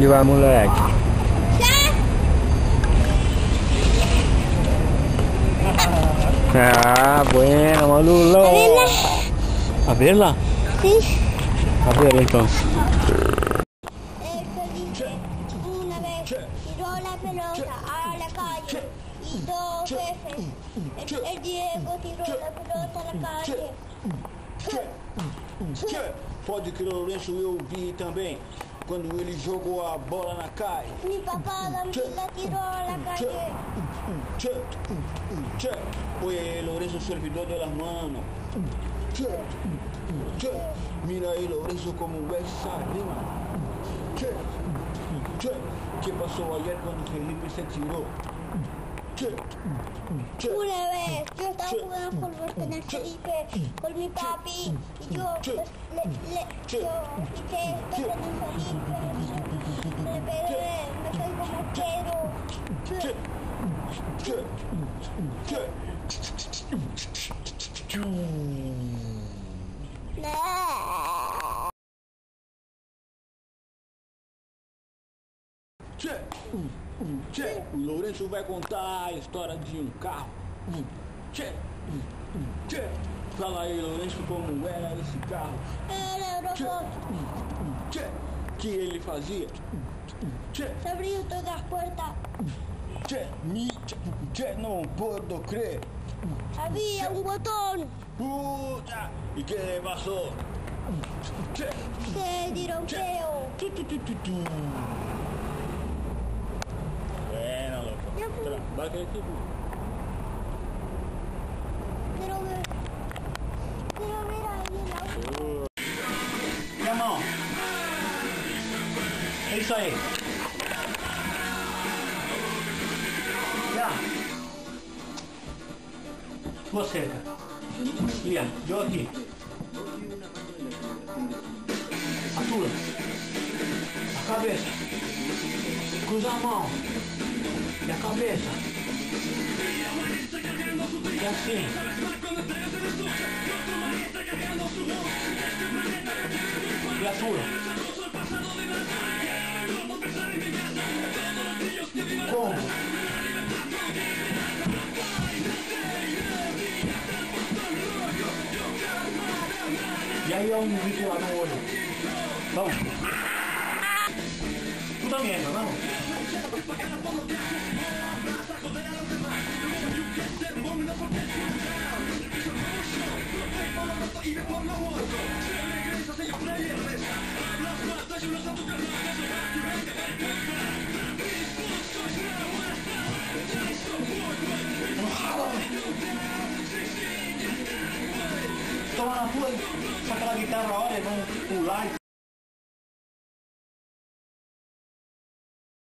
onde vai, moleque? Ah, bueno, Malulo. A verla? Sí. A verla então. El Felipe una vez tiró la pelota a la calle y dos veces el Diego tiró la pelota a la calle. Pode crer, Lourenço, eu vi também quando ele jogou a bola na calle. Mi papá la tiró a la calle. Oye, Lourenço, servidor de las manos. Mira aí, Lourenço, como es sardina. ¿Qué pasó ayer cuando Felipe se tiró? Una vez yo estaba jugando fútbol con el Felipe, con mi papi, y yo pues, yo hice esto con el Felipe, me pegué, me caí como quiero. O Lourenço vai contar a história de um carro. Fala aí, Lourenço, como era esse carro. Era aeroporto, Que ele fazia. se abriu todas as puertas, Não posso crer. había un botón, Puta! E que le passou? se tironteo. Buena, loco. Vai que aqui. Quiero ver ahí el auto. Minha mão. É isso aí. Já. Você, cara. Lia, eu aqui. A tua. A cabeça. Cruza a mão. E a cabeça. E assim. E a tua. Como? E aí é um vídeo lá no olho. Vamos. Tu também entra, não? Toma na tua, só aquela guitarra, olha, vamos pular.